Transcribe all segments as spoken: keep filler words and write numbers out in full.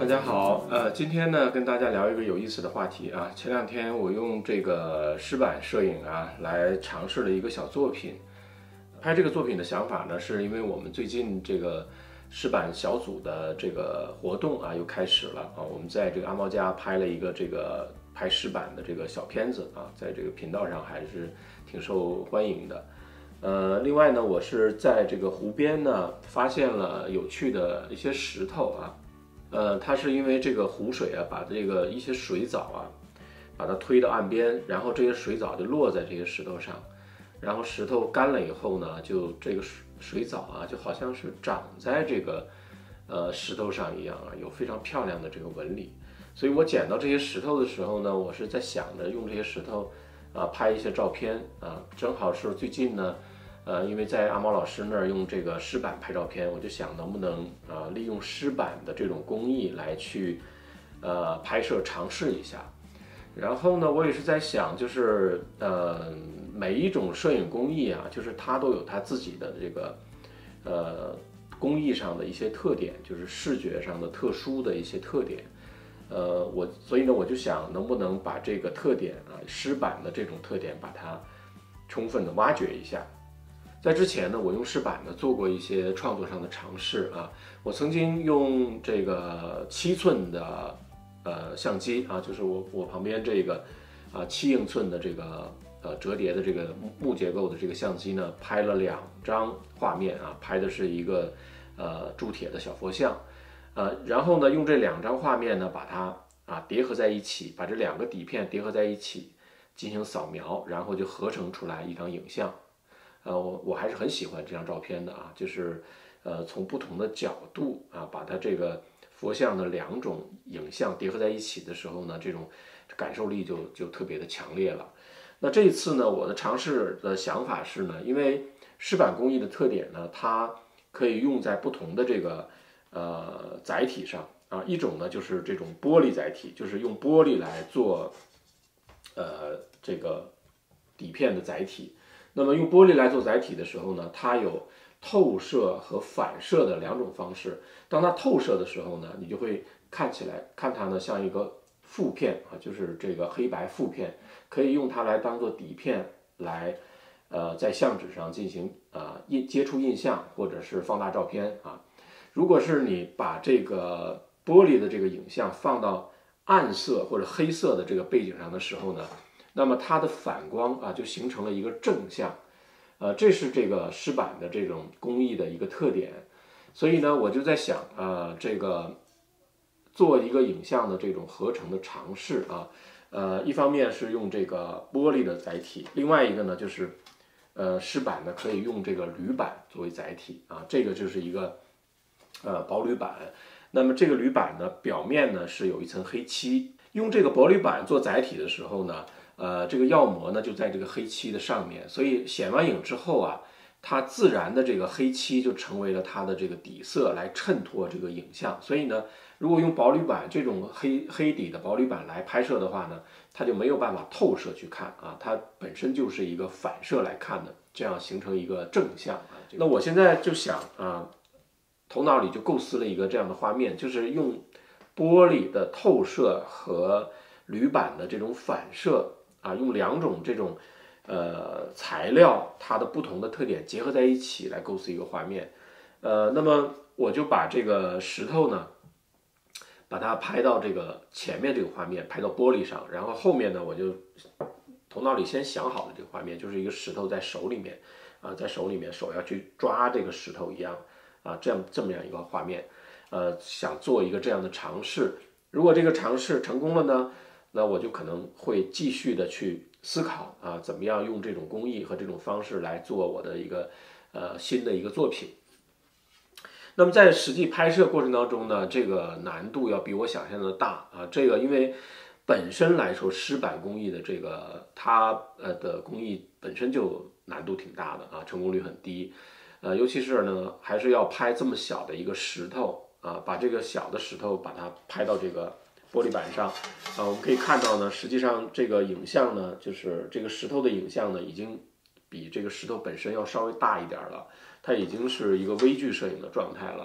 大家好，呃，今天呢跟大家聊一个有意思的话题啊。前两天我用这个湿版摄影啊来尝试了一个小作品。拍这个作品的想法呢，是因为我们最近这个湿版小组的这个活动啊又开始了啊。我们在这个阿猫家拍了一个这个拍湿版的这个小片子啊，在这个频道上还是挺受欢迎的。呃，另外呢，我是在这个湖边呢发现了有趣的一些石头啊。呃，它是因为这个湖水啊，把这个一些水藻啊，把它推到岸边，然后这些水藻就落在这些石头上，然后石头干了以后呢，就这个水水藻啊，就好像是长在这个呃石头上一样啊，有非常漂亮的这个纹理。所以我捡到这些石头的时候呢，我是在想着用这些石头啊拍一些照片啊，正好是最近呢。呃，因为在阿毛老师那儿用这个湿版拍照片，我就想能不能啊、呃、利用湿版的这种工艺来去呃拍摄尝试一下。然后呢，我也是在想，就是呃每一种摄影工艺啊，就是它都有它自己的这个呃工艺上的一些特点，就是视觉上的特殊的一些特点。呃，我所以呢，我就想能不能把这个特点啊，湿版的这种特点，把它充分的挖掘一下。在之前呢，我用湿版呢做过一些创作上的尝试啊。我曾经用这个七寸的呃相机啊，就是我我旁边这个啊七英寸的这个呃折叠的这个木结构的这个相机呢，拍了两张画面啊，拍的是一个呃铸铁的小佛像，呃，然后呢用这两张画面呢把它啊叠合在一起，把这两个底片叠合在一起进行扫描，然后就合成出来一张影像。呃，我我还是很喜欢这张照片的啊，就是呃从不同的角度啊，把它这个佛像的两种影像叠合在一起的时候呢，这种感受力就就特别的强烈了。那这一次呢，我的尝试的想法是呢，因为湿版工艺的特点呢，它可以用在不同的这个呃载体上啊，一种呢就是这种玻璃载体，就是用玻璃来做呃这个底片的载体。那么用玻璃来做载体的时候呢，它有透射和反射的两种方式。当它透射的时候呢，你就会看起来看它呢像一个负片啊，就是这个黑白负片，可以用它来当做底片来，呃，在相纸上进行啊、呃、印接触印象或者是放大照片啊。如果是你把这个玻璃的这个影像放到暗色或者黑色的这个背景上的时候呢，那么它的反光啊，就形成了一个正向，呃，这是这个湿版的这种工艺的一个特点。所以呢，我就在想，呃，这个做一个影像的这种合成的尝试啊，呃，一方面是用这个玻璃的载体，另外一个呢就是，呃，湿版呢可以用这个铝板作为载体啊，这个就是一个呃薄铝板。那么这个铝板呢，表面呢是有一层黑漆，用这个薄铝板做载体的时候呢。呃，这个药膜呢就在这个黑漆的上面，所以显完影之后啊，它自然的这个黑漆就成为了它的这个底色，来衬托这个影像。所以呢，如果用薄铝板这种黑黑底的薄铝板来拍摄的话呢，它就没有办法透射去看啊，它本身就是一个反射来看的，这样形成一个正向啊。那我现在就想啊，头脑里就构思了一个这样的画面，就是用玻璃的透射和铝板的这种反射。啊，用两种这种呃材料，它的不同的特点结合在一起来构思一个画面。呃，那么我就把这个石头呢，把它拍到这个前面这个画面，拍到玻璃上，然后后面呢，我就头脑里先想好的这个画面，就是一个石头在手里面啊，在手里面手要去抓这个石头一样啊，这样这么样一个画面。呃，想做一个这样的尝试，如果这个尝试成功了呢？那我就可能会继续的去思考啊，怎么样用这种工艺和这种方式来做我的一个呃新的一个作品。那么在实际拍摄过程当中呢，这个难度要比我想象的大啊。这个因为本身来说，湿版工艺的这个它呃的工艺本身就难度挺大的啊，成功率很低。呃，尤其是呢，还是要拍这么小的一个石头啊，把这个小的石头把它拍到这个玻璃板上，啊，我们可以看到呢，实际上这个影像呢，就是这个石头的影像呢，已经比这个石头本身要稍微大一点了，它已经是一个微距摄影的状态了。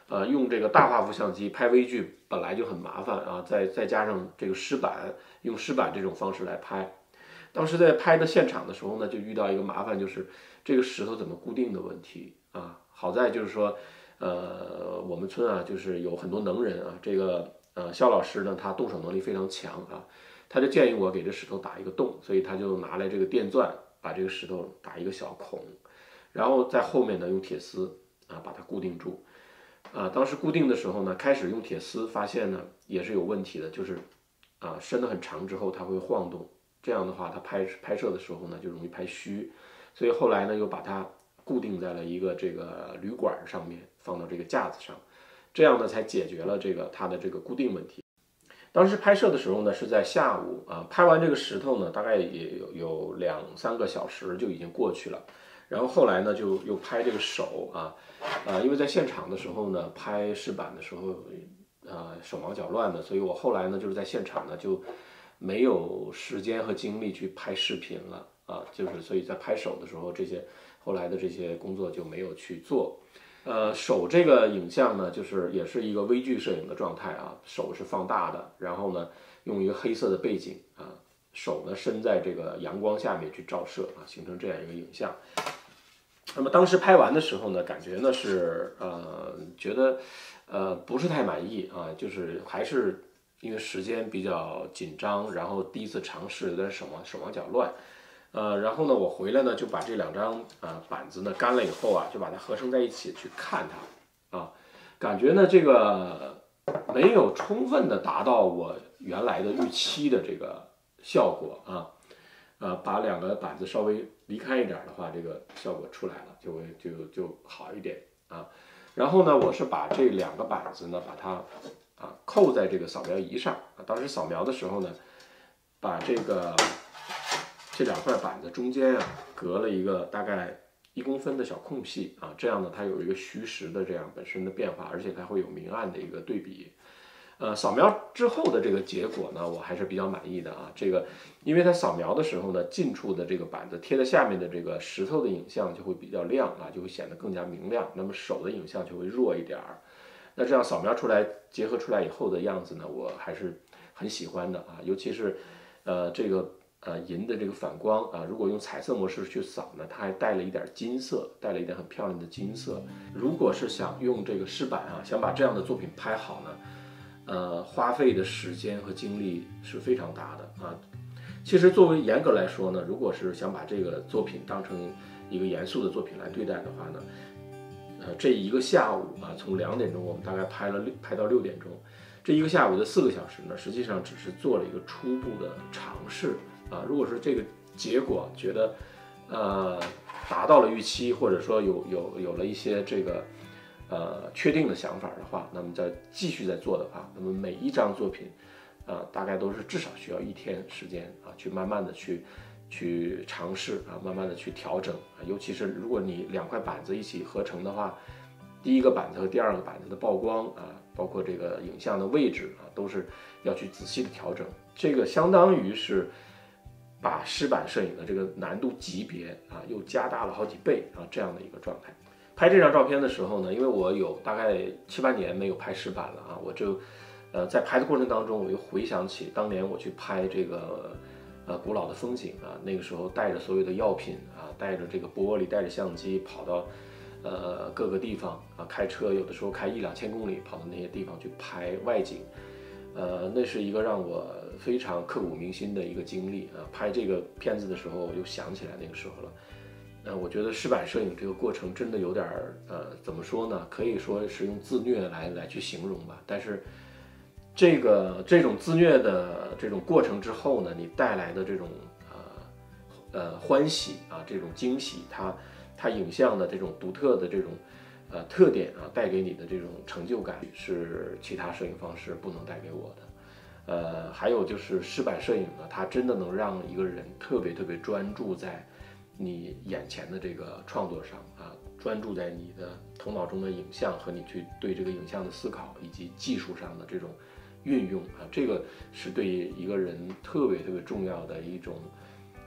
呃，用这个大画幅相机拍微距本来就很麻烦啊，再再加上这个湿板，用湿板这种方式来拍。当时在拍的现场的时候呢，就遇到一个麻烦，就是这个石头怎么固定的问题啊。好在就是说，呃，我们村啊，就是有很多能人啊，这个呃肖老师呢，他动手能力非常强啊，他就建议我给这石头打一个洞，所以他就拿来这个电钻，把这个石头打一个小孔，然后在后面呢用铁丝啊把它固定住。啊，当时固定的时候呢，开始用铁丝，发现呢也是有问题的，就是啊伸得很长之后它会晃动，这样的话它拍拍摄的时候呢就容易拍虚，所以后来呢又把它固定在了一个这个铝管上面，放到这个架子上，这样呢才解决了这个它的这个固定问题。当时拍摄的时候呢是在下午啊，拍完这个石头呢大概也有有两三个小时就已经过去了。然后后来呢，就又拍这个手啊，呃，因为在现场的时候呢，拍湿板的时候，呃，手忙脚乱的，所以我后来呢，就是在现场呢，就没有时间和精力去拍视频了啊，就是所以在拍手的时候，这些后来的这些工作就没有去做。呃，手这个影像呢，就是也是一个微距摄影的状态啊，手是放大的，然后呢，用一个黑色的背景啊。手呢伸在这个阳光下面去照射啊，形成这样一个影像。那么当时拍完的时候呢，感觉呢是呃觉得呃不是太满意啊，就是还是因为时间比较紧张，然后第一次尝试有点手忙手忙脚乱，呃，然后呢我回来呢就把这两张啊板子呢干了以后啊，就把它合成在一起去看它啊，感觉呢这个没有充分的达到我原来的预期的这个效果啊，呃，把两个板子稍微离开一点的话，这个效果出来了，就会就就好一点啊。然后呢，我是把这两个板子呢，把它啊扣在这个扫描仪上啊。当时扫描的时候呢，把这个这两块板子中间啊隔了一个大概一公分的小空隙啊，这样呢它有一个虚实的这样本身的变化，而且它会有明暗的一个对比。呃，扫描之后的这个结果呢，我还是比较满意的啊。这个，因为它扫描的时候呢，近处的这个板子贴在下面的这个石头的影像就会比较亮啊，就会显得更加明亮。那么手的影像就会弱一点儿。那这样扫描出来，结合出来以后的样子呢，我还是很喜欢的啊。尤其是，呃，这个呃银的这个反光啊，如果用彩色模式去扫呢，它还带了一点金色，带了一点很漂亮的金色。如果是想用这个湿板啊，想把这样的作品拍好呢，呃，花费的时间和精力是非常大的啊。其实作为严格来说呢，如果是想把这个作品当成一个严肃的作品来对待的话呢，呃，这一个下午啊，从两点钟我们大概拍了六拍到六点钟，这一个下午的四个小时呢，实际上只是做了一个初步的尝试啊。如果是这个结果觉得呃达到了预期，或者说有有有了一些这个。呃，确定的想法的话，那么再继续再做的话，那么每一张作品，呃，大概都是至少需要一天时间啊，去慢慢的去去尝试啊，慢慢的去调整啊。尤其是如果你两块板子一起合成的话，第一个板子和第二个板子的曝光啊，包括这个影像的位置啊，都是要去仔细的调整。这个相当于是把湿板摄影的这个难度级别啊，又加大了好几倍啊，这样的一个状态。拍这张照片的时候呢，因为我有大概七八年没有拍湿板了啊，我就，呃，在拍的过程当中，我又回想起当年我去拍这个，呃，古老的风景啊，那个时候带着所有的药品啊，带着这个玻璃，带着相机跑到，呃，各个地方啊，开车有的时候开一两千公里跑到那些地方去拍外景，呃，那是一个让我非常刻骨铭心的一个经历啊。拍这个片子的时候，我又想起来那个时候了。呃，我觉得湿板摄影这个过程真的有点儿，呃，怎么说呢？可以说是用自虐来来去形容吧。但是，这个这种自虐的这种过程之后呢，你带来的这种呃呃欢喜啊，这种惊喜，它它影像的这种独特的这种呃特点啊，带给你的这种成就感，是其他摄影方式不能带给我的。呃，还有就是湿板摄影呢，它真的能让一个人特别特别专注在你眼前的这个创作上啊，专注在你的头脑中的影像和你去对这个影像的思考，以及技术上的这种运用啊，这个是对一个人特别特别重要的一种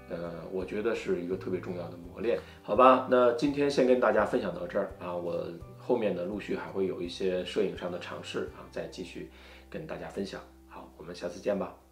呃，我觉得是一个特别重要的磨练，好吧？那今天先跟大家分享到这儿啊，我后面呢陆续还会有一些摄影上的尝试啊，再继续跟大家分享。好，我们下次见吧。